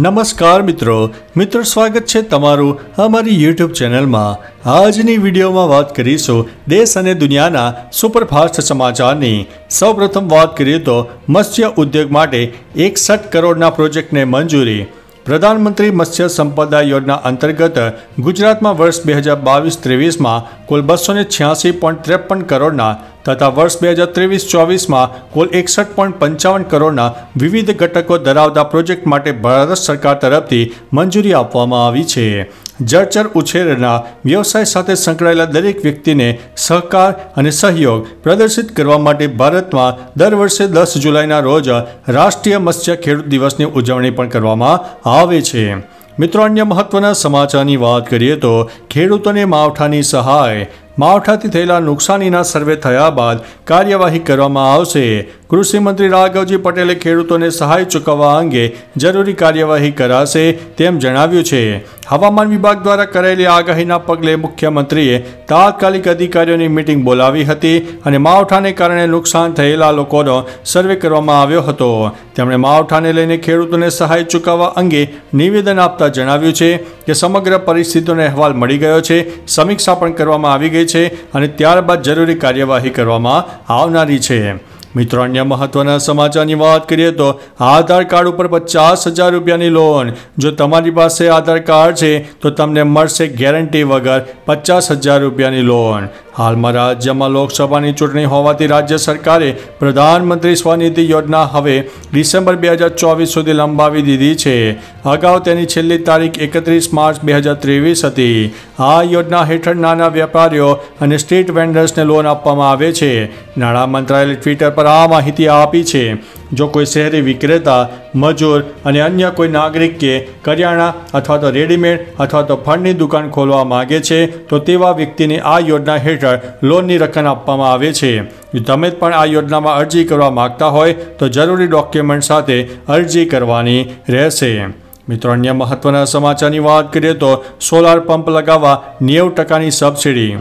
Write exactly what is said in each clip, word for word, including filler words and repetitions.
નમસ્કાર મિત્રો મિત્રો સ્વાગત છે તમારું અમારી યુટ્યુબ ચેનલમાં। આજની વિડીયોમાં વાત કરીશું દેશ અને દુનિયાના સુપરફાસ્ટ સમાચારની। સૌપ્રથમ વાત કરીએ તો મત્સ્ય ઉદ્યોગ માટે એકસઠ કરોડના પ્રોજેક્ટને મંજૂરી। પ્રધાનમંત્રી મત્સ્ય સંપદા યોજના અંતર્ગત ગુજરાતમાં વર્ષ બે હજાર બાવીસ ત્રેવીસમાં કુલ બસો ને છ્યાસી પોઈન્ટ ત્રેપન કરોડના તથા વર્ષ બે હજાર ત્રેવીસ ચોવીસમાં કુલ એકસઠ પોઈન્ટ પંચાવન કરોડના વિવિધ ઘટકો ધરાવતા પ્રોજેક્ટ માટે ભારત સરકાર તરફથી મંજૂરી આપવામાં આવી છે। જળચર ઉછેરના વ્યવસાય સાથે સંકળાયેલા દરેક વ્યક્તિને સહકાર અને સહયોગ પ્રદર્શિત કરવા માટે ભારતમાં દર વર્ષે દસ જુલાઈના રોજ રાષ્ટ્રીય મત્સ્ય ખેડૂત દિવસની ઉજવણી પણ કરવામાં આવે છે। મિત્રો અન્ય મહત્વના સમાચારની વાત કરીએ તો ખેડૂતોને માવઠાની સહાય। માવઠાથી થયેલા નુકસાનીના સર્વે થયા બાદ કાર્યવાહી કરવામાં આવશે। કૃષિ મંત્રી રાઘવજી પટેલે ખેડૂતોને સહાય ચૂકવવા અંગે જરૂરી કાર્યવાહી કરાશે તેમ જણાવ્યું છે। હવામાન વિભાગ દ્વારા કરાયેલી આગાહીના પગલે મુખ્યમંત્રીએ તાત્કાલિક અધિકારીઓની મીટિંગ બોલાવી હતી અને માવઠાને કારણે નુકસાન થયેલા લોકોનો સર્વે કરવામાં આવ્યો હતો। તેમણે માવઠાને લઈને ખેડૂતોને સહાય ચૂકવવા અંગે નિવેદન આપતા જણાવ્યું છે કે સમગ્ર પરિસ્થિતિનો અહેવાલ મળી ગયો છે, સમીક્ષા પણ કરવામાં આવી ગઈ છે અને ત્યારબાદ જરૂરી કાર્યવાહી કરવામાં આવનારી છે। મિત્રો અન્ય મહત્વના સમાચારની વાત કરીએ તો આધાર કાર્ડ ઉપર પચાસ હજાર રૂપિયાની લોન। જો તમારી પાસે આધાર કાર્ડ છે તો તમને મળશે ગેરંટી વગર પચાસ હજાર રૂપિયાની લોન। હાલમાં રાજ્યમાં લોકસભાની ચૂંટણી હોવાથી રાજ્ય સરકારે પ્રધાનમંત્રી સ્વનિધિ યોજના હવે ડિસેમ્બર બે હજાર ચોવીસ સુધી લંબાવી દીધી છે। અગાઉ તેની છેલ્લી તારીખ એકત્રીસ માર્ચ બે હજાર ત્રેવીસ હતી। આ યોજના હેઠળ નાના વેપારીઓ અને સ્ટ્રીટ વેન્ડર્સને લોન આપવામાં આવે છે। નાણાં મંત્રાલયે ટ્વિટર પર આ માહિતી આપી છે। જો કોઈ શહેરી વિક્રેતા, મજૂર અને અન્ય કોઈ નાગરિક કે કરિયાણા અથવા તો રેડીમેડ અથવા તો ફળની દુકાન ખોલવા માગે છે તો તેવા વ્યક્તિને આ યોજના હેઠળ લોનની રકમ આપવામાં આવે છે। જો તમે પણ આ યોજનામાં અરજી કરવા માગતા હોય તો જરૂરી ડોક્યુમેન્ટ સાથે અરજી કરવાની રહેશે। મિત્રો અન્ય મહત્વના સમાચારની વાત કરીએ તો સોલાર પંપ લગાવવા નેવું ટકાની સબસિડી।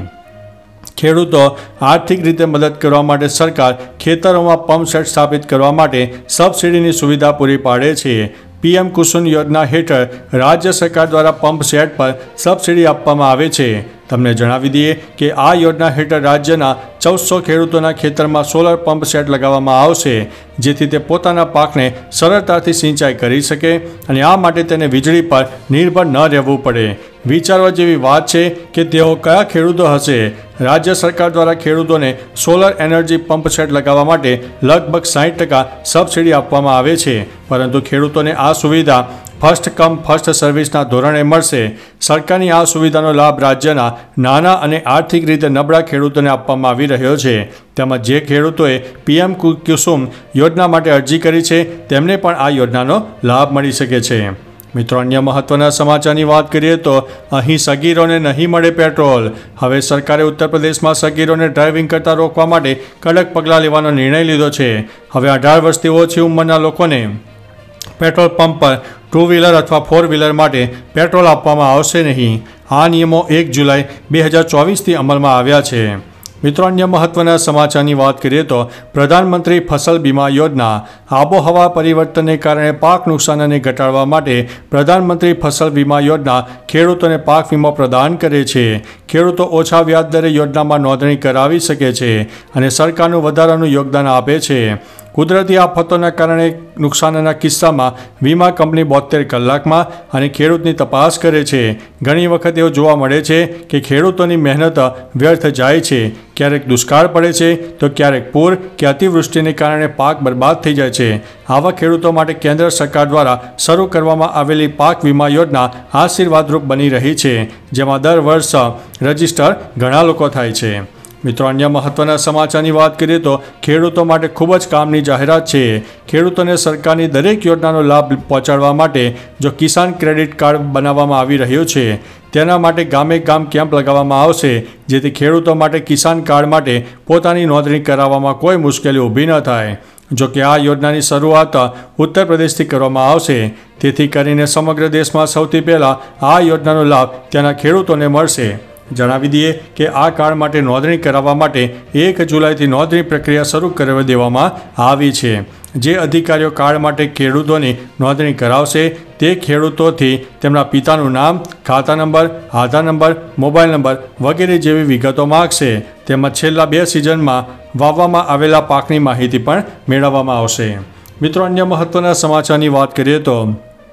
ખેડૂતો આર્થિક રીતે મદદ કરવા માટે સરકાર ખેતરોમાં પંપ સેટ સ્થાપિત કરવા માટે સબસિડીની સુવિધા પૂરી પાડે છે। પીએમ કુસુમ યોજના હેઠળ રાજ્ય સરકાર દ્વારા પંપ સેટ પર સબસિડી આપવામાં આવે છે। તમને જણાવી દઈએ કે આ યોજના હેઠળ રાજ્યના ચૌદસો ખેડૂતોના ખેતરમાં સોલર પંપ સેટ લગાવવામાં આવશે જેથી તે પોતાના પાકને સરળતાથી સિંચાઈ કરી શકે અને આ માટે તેને વીજળી પર નિર્ભર ન રહેવું પડે। વિચારવા જેવી વાત છે કે તેઓ કયા ખેડૂતો હશે। રાજ્ય સરકાર દ્વારા ખેડૂતોને સોલર એનર્જી પંપ સેટ લગાવવા માટે લગભગ સાઠ ટકા સબસિડી આપવામાં આવે છે, પરંતુ ખેડૂતોને આ સુવિધા ફર્સ્ટ કમ ફર્સ્ટ સર્વિસના ધોરણે મળશે। સરકારની આ સુવિધાનો લાભ રાજ્યના નાના અને આર્થિક રીતે નબળા ખેડૂતોને આપવામાં આવી રહ્યો છે। તેમજ જે ખેડૂતોએ પીએમ કુસુમ યોજના માટે અરજી કરી છે તેમને પણ આ યોજનાનો લાભ મળી શકે છે। મિત્રો અન્ય મહત્વના સમાચારની વાત કરીએ તો અહીં સગીરોને નહીં મળે પેટ્રોલ। હવે સરકારે ઉત્તર પ્રદેશમાં સગીરોને ડ્રાઇવિંગ કરતા રોકવા માટે કડક પગલાં લેવાનો નિર્ણય લીધો છે। હવે અઢાર વર્ષથી ઓછી ઉંમરના લોકોને પેટ્રોલ પંપ પર ટુ વ્હીલર અથવા ફોર વ્હીલર માટે પેટ્રોલ આપવામાં આવશે નહીં। આ નિયમો એક જુલાઈ બે હજાર ચોવીસથી અમલમાં આવ્યા છે। મિત્રો અન્ય મહત્વના સમાચારની વાત કરીએ તો પ્રધાનમંત્રી ફસલ બીમા યોજના। આબોહવા પરિવર્તનને કારણે પાક નુકસાનને ઘટાડવા માટે પ્રધાનમંત્રી ફસલ બીમા યોજના ખેડૂતોને પાક વીમો પ્રદાન કરે છે। ખેડૂતો ઓછા વ્યાજ દરે યોજનામાં નોંધણી કરાવી શકે છે અને સરકારનું વધારાનું યોગદાન આપે છે। કુદરતી આફતોના કારણે નુકસાનના કિસ્સામાં વીમા કંપની બોતેર કલાકમાં અને ખેડૂતની તપાસ કરે છે। ઘણી વખત એવું જોવા મળે છે કે ખેડૂતોની મહેનત વ્યર્થ જાય છે। ક્યારેક દુષ્કાળ પડે છે તો ક્યારેક પૂર કે અતિવૃષ્ટિને કારણે પાક બરબાદ થઈ જાય છે। આવા ખેડૂતો માટે કેન્દ્ર સરકાર દ્વારા શરૂ કરવામાં આવેલી પાક વીમા યોજના આશીર્વાદરૂપ બની રહી છે, જેમાં દર વર્ષ રજીસ્ટર ઘણા લોકો થાય છે। મિત્રો અન્ય મહત્વના સમાચારની વાત કરીએ તો ખેડૂતો માટે ખૂબ જ કામની જાહેરાત છે। ખેડૂતોને સરકારની દરેક યોજનાનો લાભ પહોંચાડવા માટે જો કિસાન ક્રેડિટ કાર્ડ બનાવવામાં આવી રહ્યો છે તેના માટે ગામે ગામ કેમ્પ લગાવવામાં આવશે જેથી ખેડૂતો માટે કિસાન કાર્ડ માટે પોતાની નોંધણી કરાવવામાં કોઈ મુશ્કેલી ઊભી ન થાય। જો કે આ યોજનાની શરૂઆત ઉત્તર પ્રદેશથી કરવામાં આવશે, તેથી કરીને સમગ્ર દેશમાં સૌથી પહેલાં આ યોજનાનો લાભ ત્યાંના ખેડૂતોને મળશે। જણાવી દઈએ કે આ કાર્ડ માટે નોંધણી કરાવવા માટે એક જુલાઈથી નોંધણી પ્રક્રિયા શરૂ કરી દેવામાં આવી છે। જે અધિકારીઓ કાર્ડ માટે ખેડૂતોની નોંધણી કરાવશે તે ખેડૂતોથી તેમના પિતાનું નામ, ખાતા number, Aadhaar number, mobile number વગેરે જેવી વિગતો માગશે। તેમજ છેલ્લા બે સિઝનમાં વાવવામાં આવેલા પાકની માહિતી પણ મેળવવામાં આવશે। મિત્રો, અન્ય મહત્વના સમાચારની વાત કરીએ તો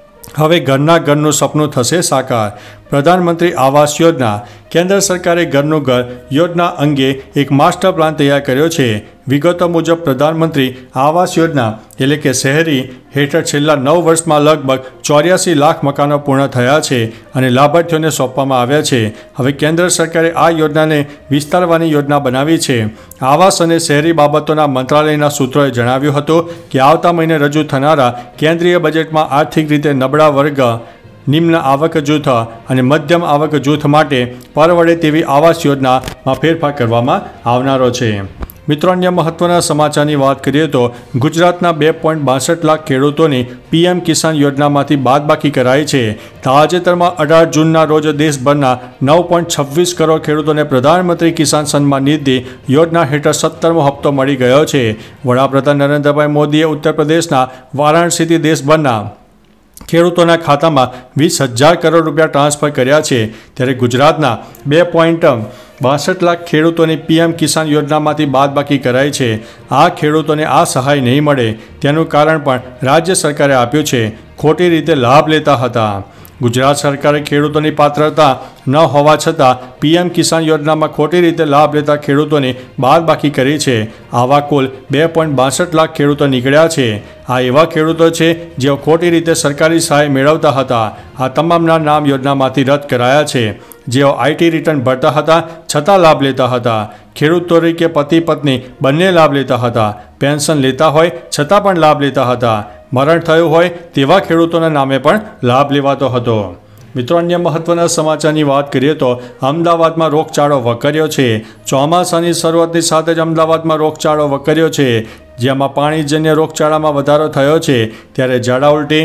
હવે ઘરના ઘરનું સપનું થશે સાકાર। પ્રધાનમંત્રી આવાસ યોજના કેન્દ્ર સરકારે ઘરનું ઘર યોજના અંગે એક માસ્ટર પ્લાન તૈયાર કર્યો છે। વિગતો મુજબ પ્રધાનમંત્રી આવાસ યોજના એટલે કે શહેરી હેઠળ છેલ્લા નવ વર્ષમાં લગભગ ચોર્યાસી લાખ મકાનો પૂર્ણ થયા છે અને લાભાર્થીઓને સોંપવામાં આવ્યા છે। હવે કેન્દ્ર સરકારે આ યોજનાને વિસ્તારવાની યોજના બનાવી છે। આવાસ અને શહેરી બાબતોના મંત્રાલયના સૂત્રોએ જણાવ્યું હતું કે આવતા મહિને રજૂ થનારા કેન્દ્રીય બજેટમાં આર્થિક રીતે નબળા વર્ગ, નિમ્ન આવક જૂથ અને મધ્યમ આવક જૂથ માટે પરવડે તેવી આવાસ યોજનામાં ફેરફાર કરવામાં આવનારો છે। મિત્રો, અન્ય મહત્વના સમાચારની વાત કરીએ તો ગુજરાતના બે પોઈન્ટ બાસઠ લાખ ખેડૂતોની પીએમ કિસાન યોજનામાંથી બાદબાકી કરાઈ છે। તાજેતરમાં અઢાર જૂનના રોજ દેશભરના નવ પોઈન્ટ છવ્વીસ કરોડ ખેડૂતોને પ્રધાનમંત્રી કિસાન સન્માન નિધિ યોજના હેઠળ સત્તરમો હપ્તો મળી ગયો છે। વડાપ્રધાન નરેન્દ્રભાઈ મોદીએ ઉત્તર પ્રદેશના વારાણસીથી દેશભરના ખેડૂતોના ખાતામાં વીસ હજાર કરોડ રૂપિયા ટ્રાન્સફર કર્યા છે। ત્યારે ગુજરાતના બે પોઈન્ટ બાસઠ લાખ ખેડૂતોની પીએમ કિસાન યોજનામાંથી બાદબાકી કરાઈ છે। આ ખેડૂતોને આ સહાય નહીં મળે તેનું કારણ પણ રાજ્ય સરકારે આપ્યું છે। ખોટી રીતે લાભ લેતા હતા। ગુજરાત સરકારે ખેડૂતોની પાત્રતા ન હોવા છતાં પીએમ કિસાન યોજનામાં ખોટી રીતે લાભ લેતા ખેડૂતોની બાદબાકી કરી છે। આવા કુલ બે પોઈન્ટ બાસઠ લાખ ખેડૂતો નીકળ્યા છે। આ એવા ખેડૂતો છે જેઓ ખોટી રીતે સરકારી સહાય મેળવતા હતા। આ તમામના નામ યોજનામાંથી રદ કરાયા છે। જેઓ આઈટી રિટર્ન ભરતા હતા છતાં લાભ લેતા હતા। ખેડૂત તરીકે પતિ પત્ની બંને લાભ લેતા હતા। પેન્શન લેતા હોય છતાં પણ લાભ લેતા હતા। મરણ થયું હોય તેવા ખેડૂતોના નામે પણ લાભ લેવાતો હતો। મિત્રો, અન્ય મહત્વના સમાચારની વાત કરીએ તો અમદાવાદમાં રોગચાળો વકર્યો છે। ચોમાસાની શરૂઆતની સાથે જ અમદાવાદમાં રોગચાળો વકર્યો છે, જેમાં પાણીજન્ય રોગચાળામાં વધારો થયો છે। ત્યારે ઝાડા ઉલટી,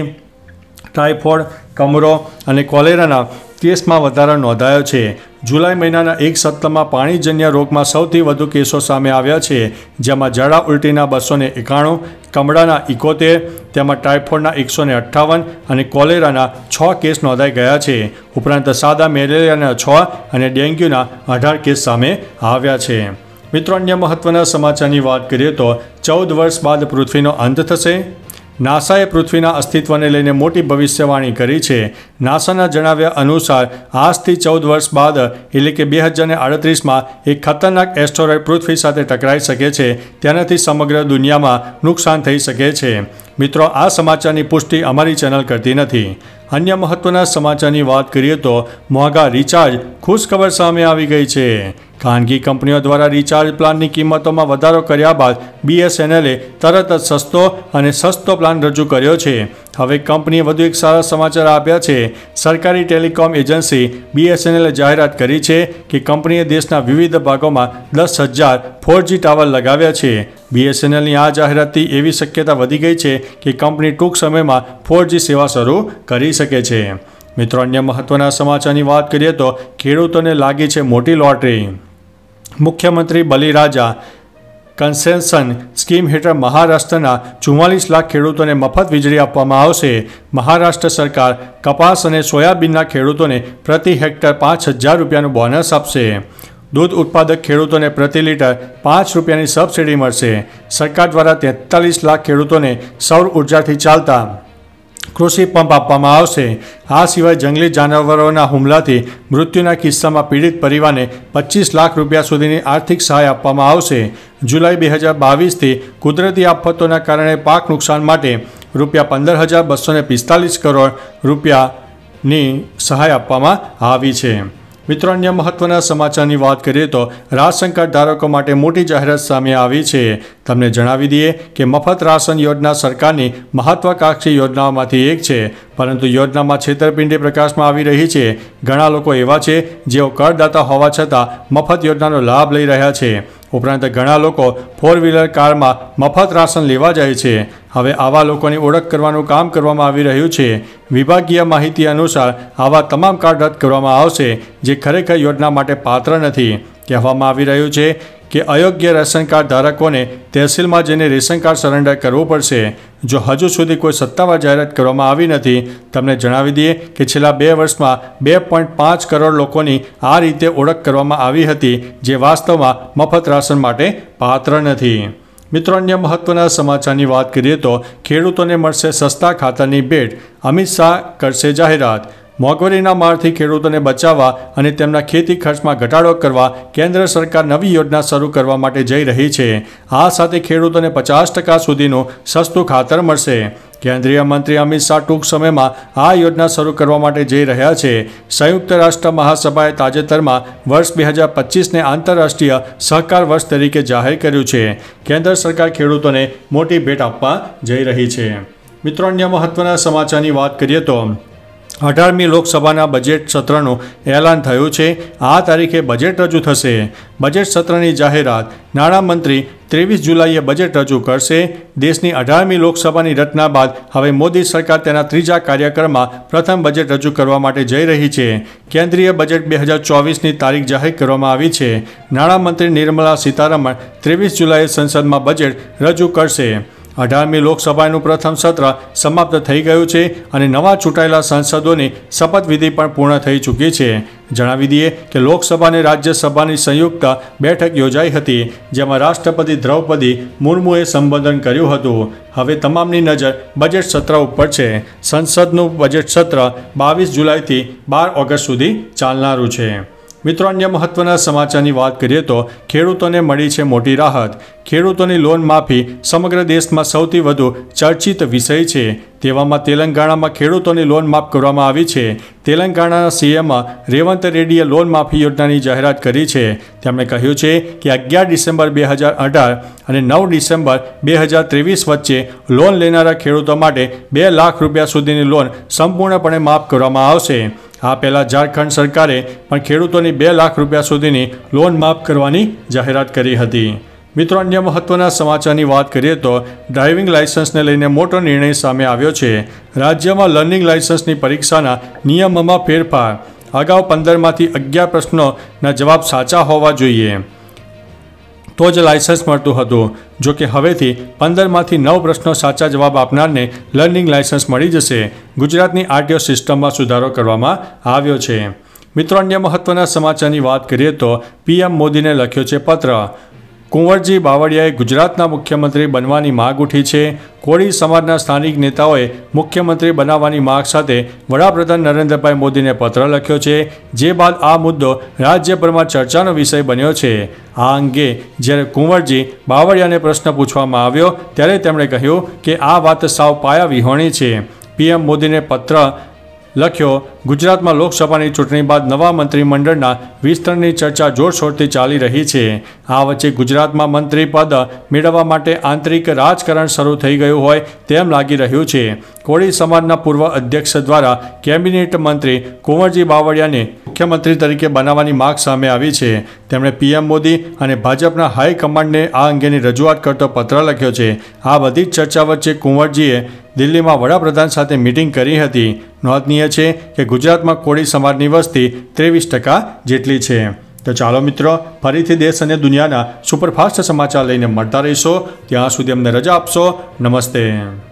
ટાઇફોઇડ, કમરો અને કોલેરાના કેસમાં વધારો નોંધાયો છે। જુલાઈ મહિનાના એક સપ્તાહમાં પાણીજન્ય રોગમાં સૌથી વધુ કેસો સામે આવ્યા છે, જેમાં ઝાડા ઉલટીના બસો ને એકાણું, કમળાના ઇકોતેર, તેમજ ટાઇફોઇડના એકસો ને અઠ્ઠાવન અને કોલેરાના છ કેસ નોંધાઈ ગયા છે। ઉપરાંત સાદા મેલેરિયાના છ અને ડેન્ગ્યુના અઢાર કેસ સામે આવ્યા છે। મિત્રો, અન્ય મહત્વના સમાચારની વાત કરીએ તો ચૌદ વર્ષ બાદ પૃથ્વીનો અંત થશે। નાસાએ પૃથ્વીના અસ્તિત્વને લઈને મોટી ભવિષ્યવાણી કરી છે। નાસાના જણાવ્યા અનુસાર આજથી ચૌદ વર્ષ બાદ એટલે કે બે હજાર ને આડત્રીસમાં એક ખતરનાક એસ્ટેરોઇડ પૃથ્વી સાથે ટકરાઈ શકે છે। તેનાથી સમગ્ર દુનિયામાં નુકસાન થઈ શકે છે। મિત્રો, આ સમાચારની પુષ્ટિ અમારી ચેનલ કરતી નથી। અન્ય મહત્વના સમાચારની વાત કરીએ તો મોંઘા રિચાર્જ ખુશખબર સામે આવી ગઈ છે। ખાનગી કંપનીઓ દ્વારા રિચાર્જ પ્લાનની કિંમતોમાં વધારો કર્યા બાદ બીએસએનએલે તરત જ સસ્તો અને સસ્તો પ્લાન રજૂ કર્યો છે। હવે કંપનીએ વધુ એક સારા સમાચાર આપ્યા છે। સરકારી ટેલિકોમ એજન્સી બીએસએનએલે જાહેરાત કરી છે કે કંપનીએ દેશના વિવિધ ભાગોમાં દસ હજાર ફોરજી ટાવર લગાવ્યા છે। બીએસએનએલની આ જાહેરાતથી એવી શક્યતા વધી ગઈ છે કે કંપની ટૂંક સમયમાં ફોરજી સેવા શરૂ કરી શકે છે। મિત્રો, અન્ય મહત્વના સમાચારની વાત કરીએ તો ખેડૂતોને લાગી છે મોટી લોટરી। મુખ્યમંત્રી બલિરાજા કન્સેશન સ્કીમ હેઠળ મહારાષ્ટ્રના ચુમ્માલીસ લાખ ખેડૂતોને મફત વીજળી આપવામાં આવશે। મહારાષ્ટ્ર સરકાર કપાસ અને સોયાબીનના ખેડૂતોને પ્રતિ હેક્ટર પાંચ હજાર રૂપિયાનું બોનસ આપશે। દૂધ ઉત્પાદક ખેડૂતોને પ્રતિ લીટર પાંચ રૂપિયાની સબસિડી મળશે। સરકાર દ્વારા તેતાલીસ લાખ ખેડૂતોને સૌર ઉર્જાથી ચાલતા કૃષિ પંપ આપવામાં આવશે। આ સિવાય જંગલી જાનવરોના હુમલાથી મૃત્યુના કિસ્સામાં પીડિત પરિવારને પચીસ લાખ રૂપિયા સુધીની આર્થિક સહાય આપવામાં આવશે। જુલાઈ બે હજાર બાવીસથી કુદરતી આફતોના કારણે પાક નુકસાન માટે રૂપિયા પંદર હજાર બસો ને પિસ્તાલીસ કરોડ રૂપિયાની સહાય આપવામાં આવી છે। મિત્રો, અન્ય મહત્વના સમાચારની વાત કરીએ તો રાશન કાર્ડ ધારકો માટે મોટી જાહેરાત સામે આવી છે। તમને જણાવી દઈએ કે મફત રાશન યોજના સરકારની મહત્વાકાંક્ષી યોજનાઓમાંથી એક છે, પરંતુ યોજનામાં છેતરપિંડી પ્રકાશમાં આવી રહી છે। ઘણા લોકો એવા છે જેઓ કરદાતા હોવા છતાં મફત યોજનાનો લાભ લઈ રહ્યા છે। ઉપરાંત ઘણા લોકો ફોર વ્હીલર કારમાં મફત રાશન લેવા જાય છે। હવે આવા લોકોની ઓળખ કરવાનું કામ કરવામાં આવી રહ્યું છે। વિભાગીય માહિતી અનુસાર આવા તમામ કાર્ડ રદ કરવામાં આવશે જે ખરેખર યોજના માટે પાત્ર નથી। કહેવામાં આવી રહ્યું છે કે અયોગ્ય રેશન કાર્ડ ધારકોને તહેસીલમાં જઈને રેશન કાર્ડ સરેન્ડર કરવું પડશે। જો હજુ સુધી કોઈ સત્તાવાર જાહેરાત કરવામાં આવી નથી। તમને જણાવી દઈએ કે છેલ્લા બે વર્ષમાં બે પોઈન્ટ પાંચ કરોડ લોકોની આ રીતે ઓળખ કરવામાં આવી હતી જે વાસ્તવમાં મફત રાશન માટે પાત્ર નથી। મિત્રો, અન્ય મહત્વના સમાચારની વાત કરીએ તો ખેડૂતોને મળશે સસ્તા ખાતરની ભેટ, અમિત શાહ કરશે જાહેરાત। મોંઘવારીના મારથી ખેડૂતોને બચાવવા અને તેમના ખેતી ખર્ચમાં ઘટાડો કરવા કેન્દ્ર સરકાર નવી યોજના શરૂ કરવા માટે જઈ રહી છે। આ સાથે ખેડૂતોને પચાસ ટકા સુધીનું સસ્તું ખાતર મળશે। કેન્દ્રીય મંત્રી અમિત શાહ ટૂંક સમયમાં આ યોજના શરૂ કરવા માટે જઈ રહ્યા છે। સંયુક્ત રાષ્ટ્ર મહાસભાએ તાજેતરમાં વર્ષ બે હજાર પચીસને આંતરરાષ્ટ્રીય સહકાર વર્ષ તરીકે જાહેર કર્યું છે। કેન્દ્ર સરકાર ખેડૂતોને મોટી ભેટ આપવા જઈ રહી છે। મિત્રો, અન્ય મહત્વના સમાચારની વાત કરીએ તો અઢારમી લોકસભાના બજેટ સત્રનું એલાન થયું છે। આ તારીખે બજેટ રજૂ થશે। બજેટ સત્રની જાહેરાત નાણામંત્રી ત્રેવીસ જુલાઈએ બજેટ રજૂ કરશે। દેશની અઢારમી લોકસભાની રચના બાદ હવે મોદી સરકાર તેના ત્રીજા કાર્યકાળમાં પ્રથમ બજેટ રજૂ કરવા માટે જઈ રહી છે। કેન્દ્રીય બજેટ બે હજાર ચોવીસની તારીખ જાહેર કરવામાં આવી છે। નાણામંત્રી નિર્મલા સીતારમણ ત્રેવીસ જુલાઈએ સંસદમાં બજેટ રજૂ કરશે। અઢારમી લોકસભાનું પ્રથમ સત્ર સમાપ્ત થઈ ગયું છે અને નવા ચૂંટાયેલા સાંસદોની શપથવિધિ પણ પૂર્ણ થઈ ચૂકી છે। જણાવી દઈએ કે લોકસભા અને રાજ્યસભાની સંયુક્ત બેઠક યોજાઈ હતી જેમાં રાષ્ટ્રપતિ દ્રૌપદી મુર્મુએ સંબોધન કર્યું હતું। હવે તમામની નજર બજેટ સત્ર ઉપર છે। સંસદનું બજેટ સત્ર બાવીસ જુલાઈથી બાર ઓગસ્ટ સુધી ચાલનારું છે। મિત્રો, અન્ય મહત્વના સમાચારની વાત કરીએ તો ખેડૂતોને મળી છે મોટી રાહત। ખેડૂતોની લોન માફી સમગ્ર દેશમાં સૌથી વધુ ચર્ચિત વિષય છે। તેવામાં તેલંગાણામાં ખેડૂતોની લોન માફ કરવામાં આવી છે। તેલંગાણાના સીએમ રેવંત રેડ્ડીએ લોન માફી યોજનાની જાહેરાત કરી છે। તેમણે કહ્યું છે કે અગિયાર ડિસેમ્બર બે હજાર અઢાર અને નવ ડિસેમ્બર બે હજાર ત્રેવીસ વચ્ચે લોન લેનારા ખેડૂતો માટે બે લાખ રૂપિયા સુધીની લોન સંપૂર્ણપણે માફ કરવામાં આવશે। આ પહેલાં ઝારખંડ સરકારે પણ ખેડૂતોની બે લાખ રૂપિયા સુધીની લોન માફ કરવાની જાહેરાત કરી હતી। મિત્રો, અન્ય મહત્વના સમાચારની વાત કરીએ તો ડ્રાઇવિંગ લાયસન્સને લઈને મોટો નિર્ણય સામે આવ્યો છે। રાજ્યમાં લર્નિંગ લાયસન્સની પરીક્ષાના નિયમોમાં ફેરફાર। અગાઉ પંદરમાંથી અગિયાર પ્રશ્નોના જવાબ સાચા હોવા જોઈએ તો જ લાયસન્સ મળતું હતું। જો કે હવેથી પંદરમાંથી નવ પ્રશ્નો સાચા જવાબ આપનારને લર્નિંગ લાયસન્સ મળી જશે। ગુજરાતની આરટીઓ સિસ્ટમમાં સુધારો કરવામાં આવ્યો છે। મિત્રો, અન્ય મહત્વના સમાચારની વાત કરીએ તો પીએમ મોદીને લખ્યો છે પત્ર। કુંવરજી બાવળિયાએ ગુજરાતના મુખ્યમંત્રી બનવાની માગ ઉઠી છે। કોળી સમાજના સ્થાનિક નેતાઓએ મુખ્યમંત્રી બનાવવાની માગ સાથે વડાપ્રધાન નરેન્દ્રભાઈ મોદીને પત્ર લખ્યો છે, જે બાદ આ મુદ્દો રાજ્યભરમાં ચર્ચાનો વિષય બન્યો છે। આ અંગે જ્યારે કુંવરજી બાવળિયાને પ્રશ્ન પૂછવામાં આવ્યો ત્યારે તેમણે કહ્યું કે આ વાત સાવ પાયા વિહોણી છે। પીએમ મોદીને પત્ર લખ્યો। ગુજરાતમાં લોકસભાની ચૂંટણી બાદ નવા મંત્રીમંડળના વિસ્તરણની ચર્ચા જોરશોરથી ચાલી રહી છે। આ વચ્ચે ગુજરાતમાં મંત્રી પદ મેળવવા માટે આંતરિક રાજકારણ શરૂ થઈ ગયું હોય તેમ લાગી રહ્યું છે। કોળી સમાજના પૂર્વ અધ્યક્ષ દ્વારા કેબિનેટ મંત્રી કુંવરજી બાવળિયાને મુખ્યમંત્રી તરીકે બનાવવાની માગ સામે આવી છે। તેમણે પીએમ મોદી અને ભાજપના હાઈકમાન્ડને આ અંગેની રજૂઆત કરતો પત્ર લખ્યો છે। આ બધી જ ચર્ચા વચ્ચે કુંવરજીએ દિલ્હીમાં વડાપ્રધાન સાથે મિટિંગ કરી હતી। નોંધનીય છે કે ગુજરાતમાં કોળી સમાજની વસ્તી ત્રેવીસ ટકા જેટલી છે। તો ચાલો મિત્રો, ફરીથી દેશ અને દુનિયાના સુપરફાસ્ટ સમાચાર લઈને મળતા રહીશો। ત્યાં સુધી અમને રજા આપશો। નમસ્તે।